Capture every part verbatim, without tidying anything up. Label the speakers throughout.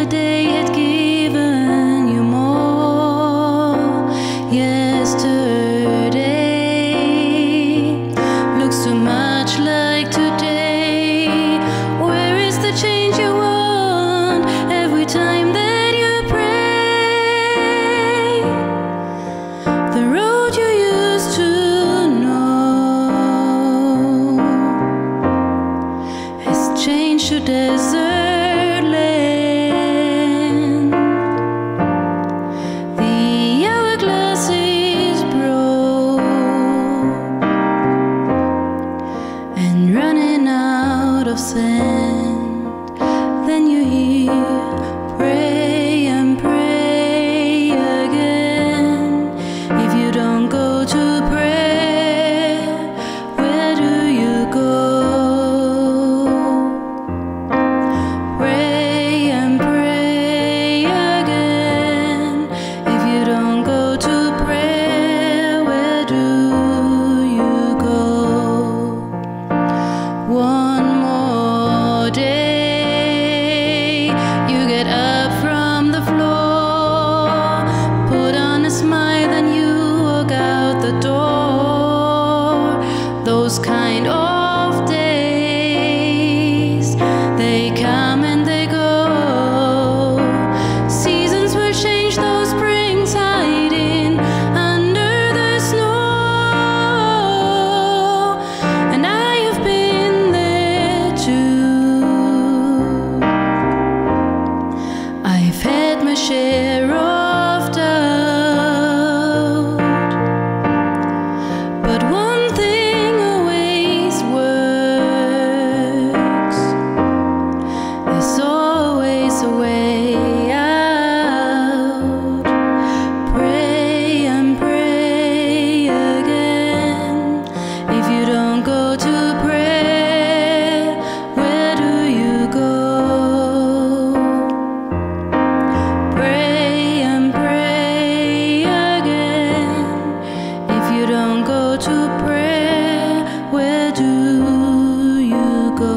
Speaker 1: Yesterday had given you more. Yesterday looks too much like today. Where is the change you want every time that you pray? The road you used to know has changed to desert land. The hourglass is broke and running out of sand. Then you hear pray and pray again. If you don't go to prayer, where do you go? Pray and pray again. If you don't go to prayer, where do you go? One more day, you get up from the floor, put on a smile, and you walk out the door. Those kind of days, they come and they go. Seasons will change, those springs hiding under the snow. And I have been there too. I've had my share of doubt, but one thing always works. There's always a way out. Pray and pray again. If you don't go to prayer, where do you go? Pray and pray again. If you don't go to prayer, where do you go?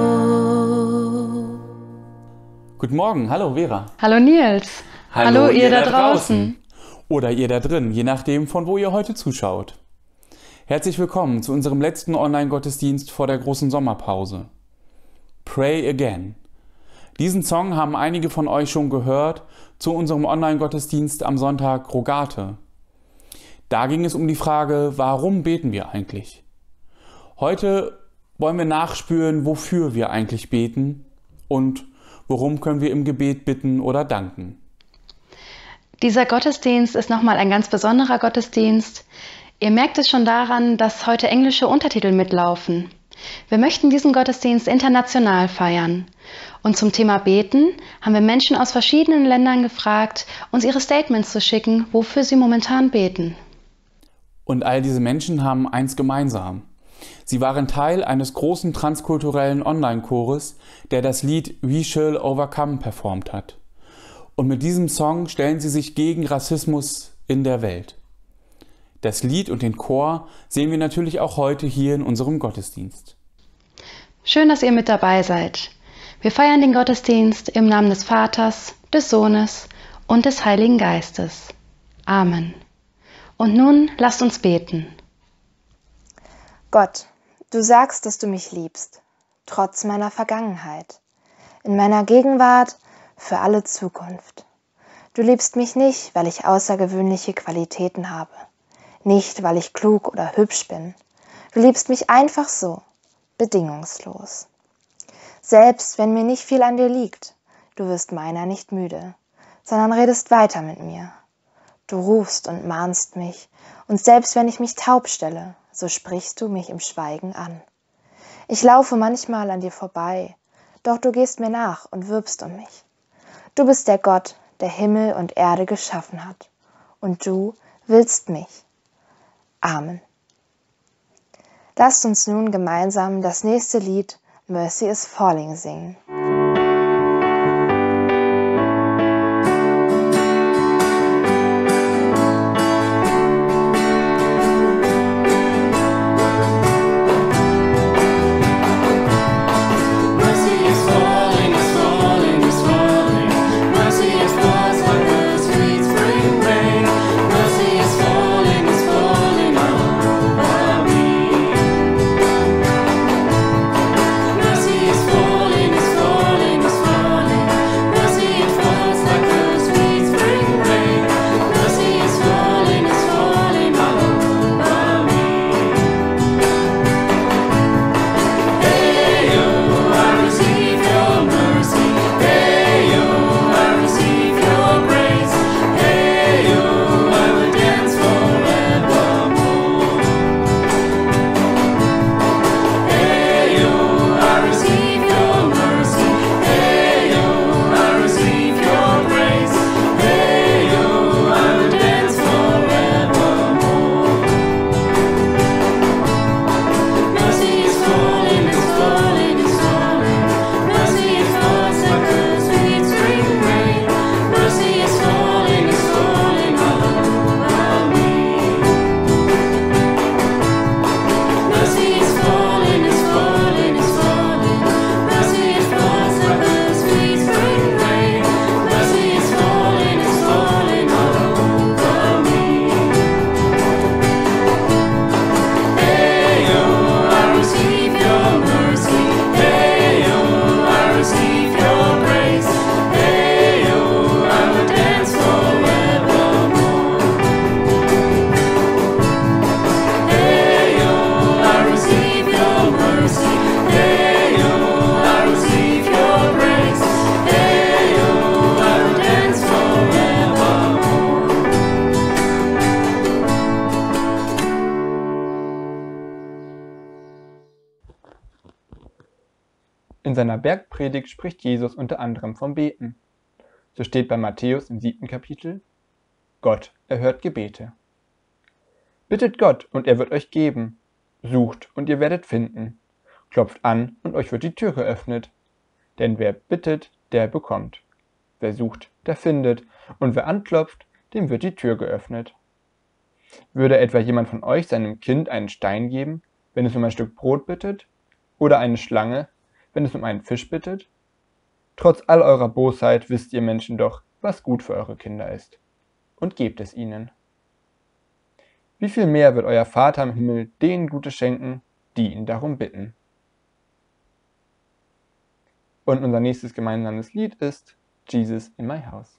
Speaker 2: Guten Morgen, hallo Vera.
Speaker 3: Hallo Nils. Hallo, ihr da draußen.
Speaker 2: Oder ihr da drin, je nachdem, von wo ihr heute zuschaut. Herzlich willkommen zu unserem letzten Online-Gottesdienst vor der großen Sommerpause. Pray Again. Diesen Song haben einige von euch schon gehört zu unserem Online-Gottesdienst am Sonntag Rogate. Da ging es um die Frage, warum beten wir eigentlich? Heute wollen wir nachspüren, wofür wir eigentlich beten und worum können wir im Gebet bitten oder danken.
Speaker 3: Dieser Gottesdienst ist nochmal ein ganz besonderer Gottesdienst. Ihr merkt es schon daran, dass heute englische Untertitel mitlaufen. Wir möchten diesen Gottesdienst international feiern. Und zum Thema Beten haben wir Menschen aus verschiedenen Ländern gefragt, uns ihre Statements zu schicken, wofür sie momentan beten.
Speaker 2: Und all diese Menschen haben eins gemeinsam. Sie waren Teil eines großen transkulturellen Online-Chores, der das Lied We Shall Overcome performt hat. Und mit diesem Song stellen sie sich gegen Rassismus in der Welt. Das Lied und den Chor sehen wir natürlich auch heute hier in unserem Gottesdienst.
Speaker 3: Schön, dass ihr mit dabei seid. Wir feiern den Gottesdienst im Namen des Vaters, des Sohnes und des Heiligen Geistes. Amen. Und nun lasst uns beten.
Speaker 4: Gott, du sagst, dass du mich liebst, trotz meiner Vergangenheit, in meiner Gegenwart, für alle Zukunft. Du liebst mich nicht, weil ich außergewöhnliche Qualitäten habe, nicht, weil ich klug oder hübsch bin. Du liebst mich einfach so, bedingungslos. Selbst wenn mir nicht viel an dir liegt, du wirst meiner nicht müde, sondern redest weiter mit mir. Du rufst und mahnst mich, und selbst wenn ich mich taub stelle, so sprichst du mich im Schweigen an. Ich laufe manchmal an dir vorbei, doch du gehst mir nach und wirbst um mich. Du bist der Gott, der Himmel und Erde geschaffen hat, und du willst mich. Amen. Lasst uns nun gemeinsam das nächste Lied Mercy is Falling singen.
Speaker 1: Mercy is falling, is falling, is falling.
Speaker 5: In seiner Bergpredigt spricht Jesus unter anderem vom Beten. So steht bei Matthäus im siebten Kapitel: Gott erhört Gebete. Bittet Gott, und er wird euch geben. Sucht, und ihr werdet finden. Klopft an, und euch wird die Tür geöffnet. Denn wer bittet, der bekommt. Wer sucht, der findet. Und wer anklopft, dem wird die Tür geöffnet. Würde etwa jemand von euch seinem Kind einen Stein geben, wenn es um ein Stück Brot bittet? Oder eine Schlange, wenn es um einen Fisch bittet? Trotz all eurer Bosheit wisst ihr Menschen doch, was gut für eure Kinder ist. Und gebt es ihnen. Wie viel mehr wird euer Vater im Himmel denen Gutes schenken, die ihn darum bitten? Und unser nächstes gemeinsames Lied ist Jesus in My House.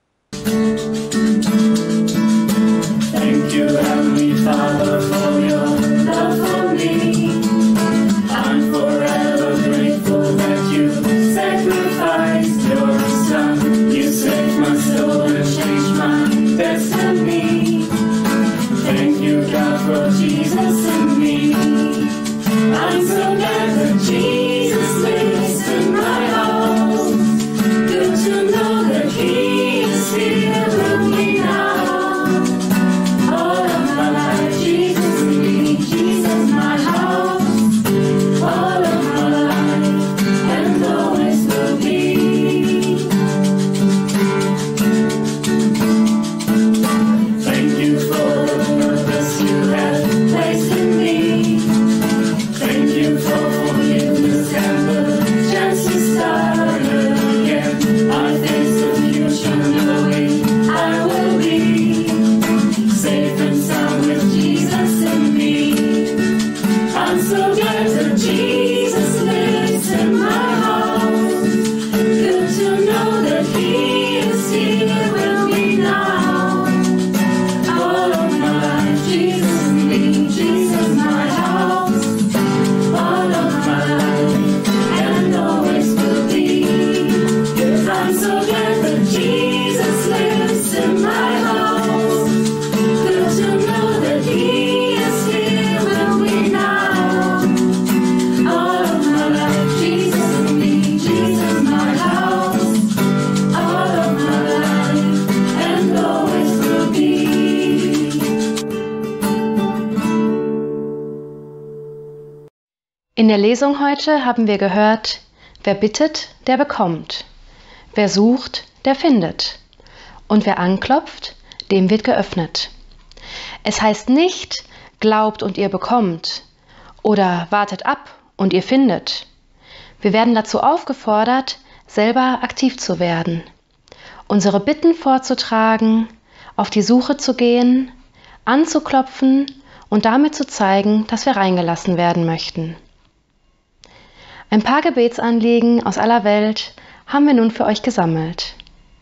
Speaker 6: Thank you, Heavenly Father, for your love for me. I'm forever grateful that you sacrificed your Son. You saved my soul and changed my destiny. Thank you, God, for Jesus and me. I'm so glad that Jesus lives in my house. Good to know that He is here with me now. All of my life, Jesus in me, Jesus my house. All of my life, and always will be. Thank you for the purpose you have placed in me. Thank you for forgiveness and the chance to start again. I face the future knowing I will be safe and sound with Jesus in me. I'm so glad that Jesus lives in my house. Good to know that He is here with me now. All of my life, Jesus in me, Jesus my house. All of my life, and always will be. Yes, I'm so glad that Jesus lives in my house. Good to know that He is here with me now. All of my life, Jesus in me, Jesus my house. All of my life, and always will be.
Speaker 3: In der Lesung heute haben wir gehört, wer bittet, der bekommt. Wer sucht, der findet. Und wer anklopft, dem wird geöffnet. Es heißt nicht, glaubt und ihr bekommt oder wartet ab und ihr findet. Wir werden dazu aufgefordert, selber aktiv zu werden, unsere Bitten vorzutragen, auf die Suche zu gehen, anzuklopfen und damit zu zeigen, dass wir reingelassen werden möchten. Ein paar Gebetsanliegen aus aller Welt haben wir nun für euch gesammelt.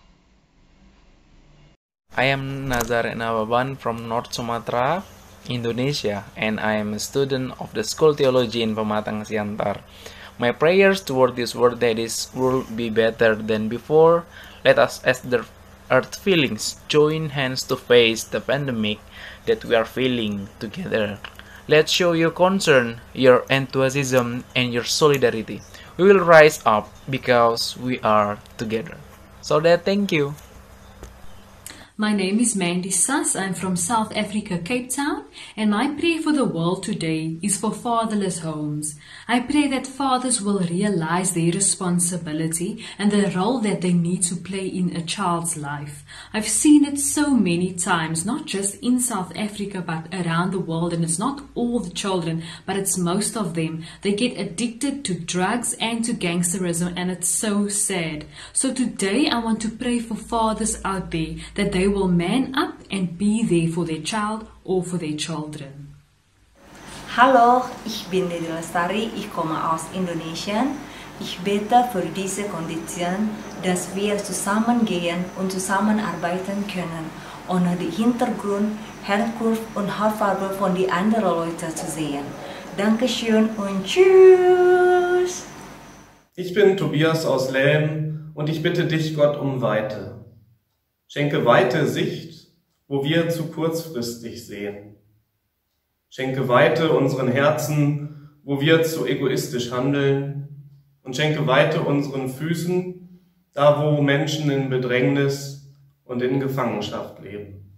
Speaker 7: I am Nazar Nawaban from North Sumatra, Indonesia, and I am a student of the School Theology in Pematang Siantar. My prayers toward this world that this world be better than before. Let us as the earth feelings join hands to face the pandemic that we are feeling together. Let's show your concern, your enthusiasm, and your solidarity. We will rise up because we are together. So that thank you.
Speaker 8: My name is Mandy Sass. I'm from South Africa, Cape Town, and my prayer for the world today is for fatherless homes. I pray that fathers will realize their responsibility and the role that they need to play in a child's life. I've seen it so many times, not just in South Africa, but around the world, and it's not all the children, but it's most of them. They get addicted to drugs and to gangsterism, and it's so sad. So today I want to pray for fathers out there that they will man up and be there for their child or for their children.
Speaker 9: Hallo, ich bin Lady Lestari, ich komme aus Indonesien. Ich bete für diese Kondition, dass wir zusammengehen und zusammenarbeiten können, ohne den Hintergrund, Herkunft und Hautfarbe von den anderen Leuten zu sehen. Dankeschön und tschüss!
Speaker 10: Ich bin Tobias aus Lelm und ich bitte dich, Gott, um Weite. Schenke weite Sicht, wo wir zu kurzfristig sehen. Schenke Weite unseren Herzen, wo wir zu egoistisch handeln. und schenke Weite unseren Füßen, da wo Menschen in Bedrängnis und in Gefangenschaft leben.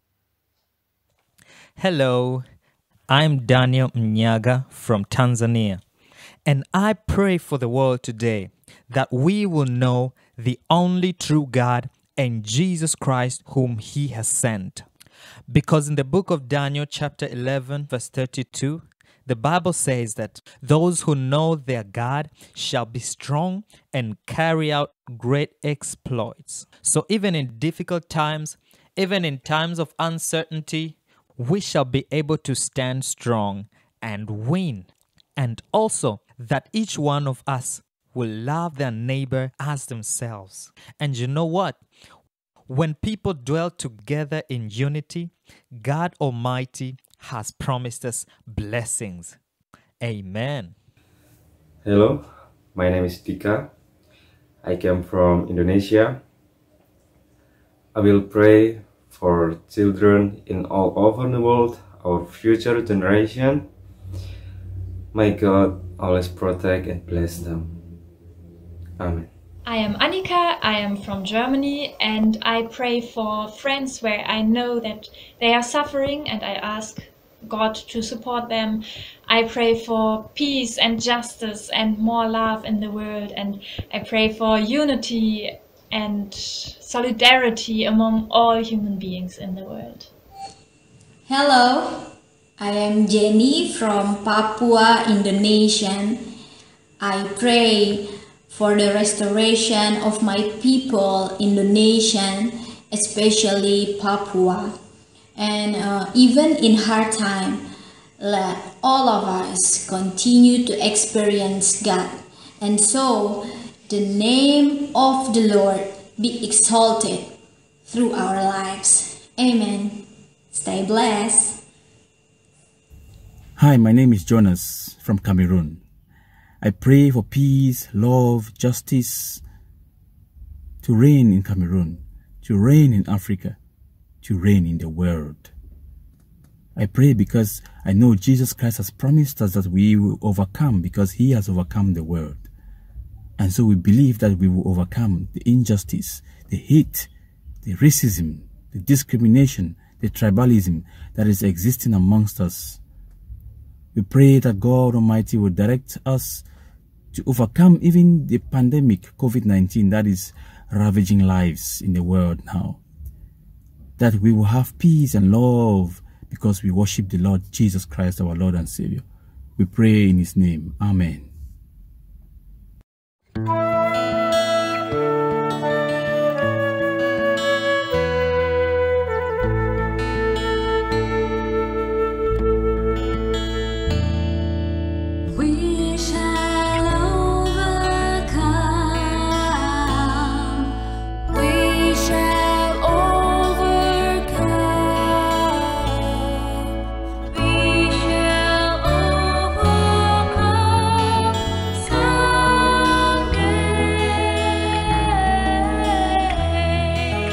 Speaker 11: Hello, I'm Daniel Mnyaga from Tanzania, and I pray for the world today that we will know the only true God and Jesus Christ whom he has sent. Because in the book of Daniel chapter eleven verse thirty-two, the Bible says that those who know their God shall be strong and carry out great exploits. So even in difficult times, even in times of uncertainty, we shall be able to stand strong and win. And also that each one of us will love their neighbor as themselves. And you know what? When people dwell together in unity, God Almighty has promised us blessings. Amen.
Speaker 12: Hello, my name is Tika. I came from Indonesia. I will pray for children in all over the world, our future generation. May God always protect and bless them. Amen.
Speaker 13: I am Annika, I am from Germany, and I pray for friends where I know that they are suffering, and I ask God to support them. I pray for peace and justice and more love in the world, and I pray for unity and solidarity among all human beings in the world.
Speaker 14: Hello, I am Jenny from Papua, Indonesia. I pray for the restoration of my people, Indonesian, especially Papua. And uh, even in hard time, let all of us continue to experience God. And so, the name of the Lord be exalted through our lives. Amen. Stay blessed.
Speaker 15: Hi, my name is Jonas from Cameroon. I pray for peace, love, justice to reign in Cameroon, to reign in Africa, to reign in the world. I pray because I know Jesus Christ has promised us that we will overcome because he has overcome the world. And so we believe that we will overcome the injustice, the hate, the racism, the discrimination, the tribalism that is existing amongst us. We pray that God Almighty will direct us to overcome even the pandemic COVID nineteen that is ravaging lives in the world now. That we will have peace and love because we worship the Lord Jesus Christ, our Lord and Savior. We pray in his name. Amen.
Speaker 1: We shall overcome. We shall overcome. We shall overcome someday.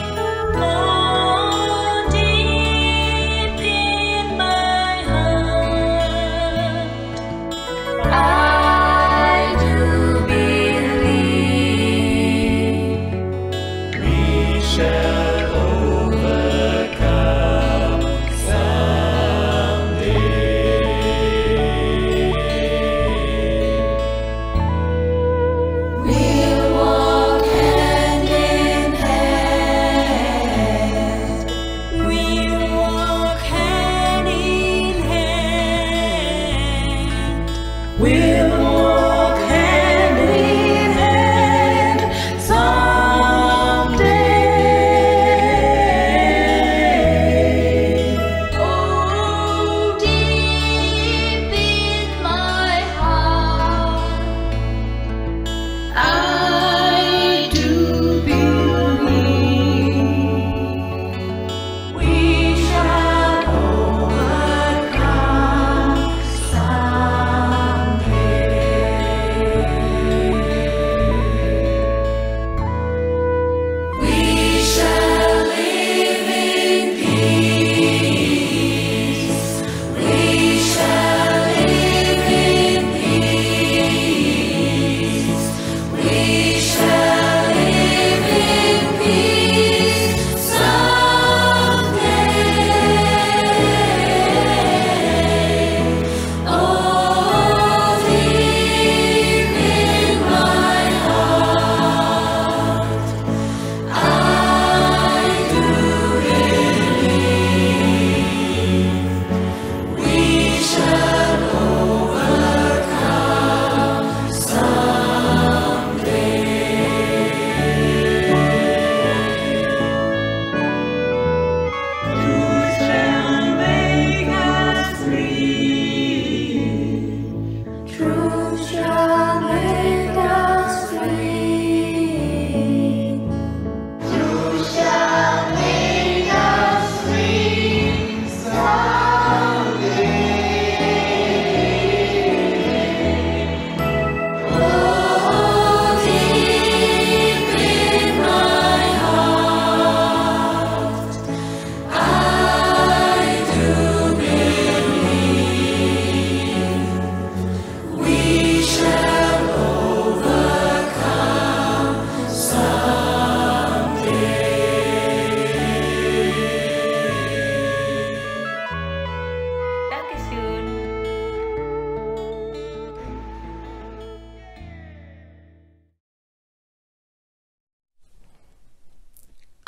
Speaker 1: Oh, deep in my heart, I do believe
Speaker 6: we shall overcome someday.
Speaker 1: we'll walk hand in hand. We'll walk hand in hand. We'll walk hand in hand someday.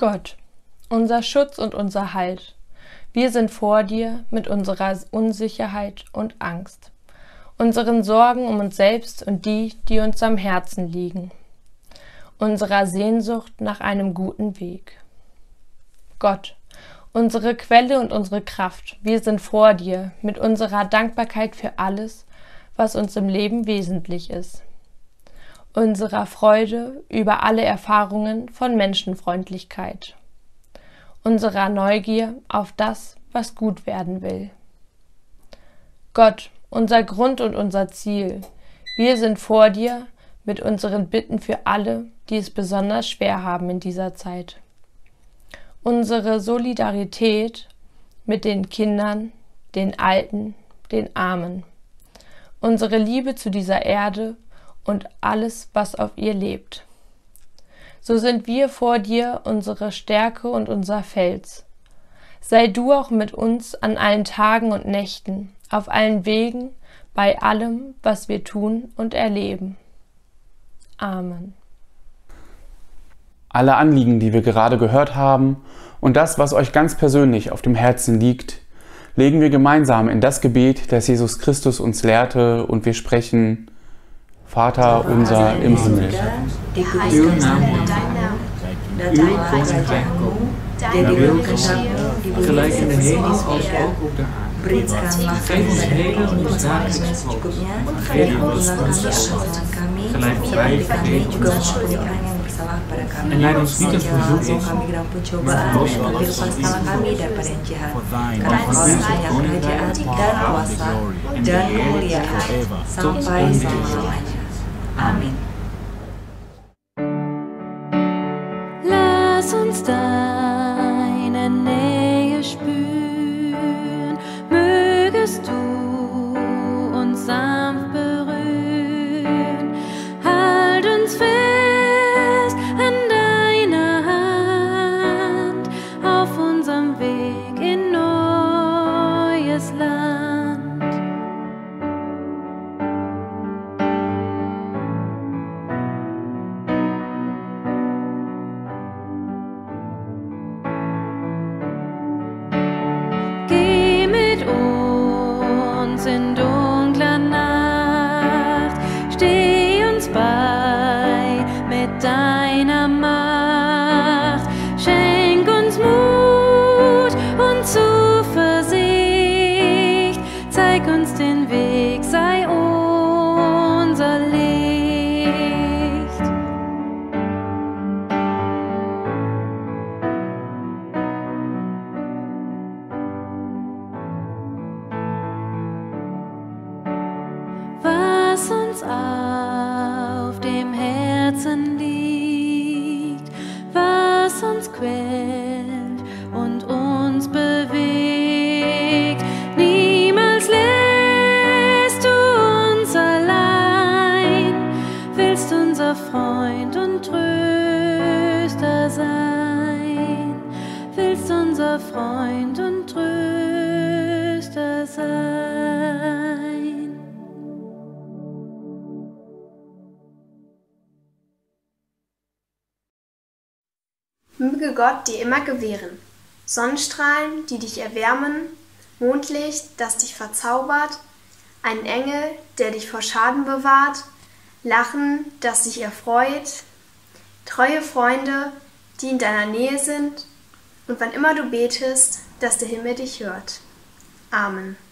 Speaker 16: Gott, unser Schutz und unser Halt, wir sind vor dir mit unserer Unsicherheit und Angst, unseren Sorgen um uns selbst und die, die uns am Herzen liegen, unserer Sehnsucht nach einem guten Weg. Gott, unsere Quelle und unsere Kraft, wir sind vor dir mit unserer Dankbarkeit für alles, was uns im Leben wesentlich ist, unserer Freude über alle Erfahrungen von Menschenfreundlichkeit, unserer Neugier auf das, was gut werden will. Gott, unser Grund und unser Ziel, wir sind vor dir mit unseren Bitten für alle, die es besonders schwer haben in dieser Zeit. Unsere Solidarität mit den Kindern, den Alten, den Armen, unsere Liebe zu dieser Erde und alles, was auf ihr lebt. So sind wir vor dir unsere Stärke und unser Fels. Sei du auch mit uns an allen Tagen und Nächten, auf allen Wegen, bei allem, was wir tun und erleben. Amen.
Speaker 2: Alle Anliegen, die wir gerade gehört haben und das, was euch ganz persönlich auf dem Herzen liegt, legen wir gemeinsam in das Gebet, das Jesus Christus uns lehrte, und wir sprechen: Vater unser im Himmel.
Speaker 17: Uw koninkrijk komen, de wil geschieden, gelijk in de hemel als ook op de aarde. Geef ons heden ons dagelijks brood. Vergeef ons onze schuld, gelijk wij vergeven onze schuldigen. En leid ons niet in verzoeking, maar verlos ons van kwade. Voor thine is het koninkrijk, de kuasa en de heerlijkheid tot eeuwigheid. Amen.
Speaker 1: Lass uns deine Nähe spüren, mögest du uns sanft berühren, halt uns fest an deiner Hand auf unserem Weg in neues Land. In dunkler Nacht, steh uns bei mit deiner Macht, schenk uns Mut und Zuversicht, zeig uns den Weg, sei unser Licht. Was uns auf dem Herzen liegt, was uns quält und uns bewegt, niemals lässt du uns allein, willst unser Freund und Tröster sein, willst unser Freund und Tröster sein.
Speaker 18: Möge Gott dir immer gewähren, Sonnenstrahlen, die dich erwärmen, Mondlicht, das dich verzaubert, ein Engel, der dich vor Schaden bewahrt, Lachen, das dich erfreut, treue Freunde, die in deiner Nähe sind, und wann immer du betest, dass der Himmel dich hört. Amen.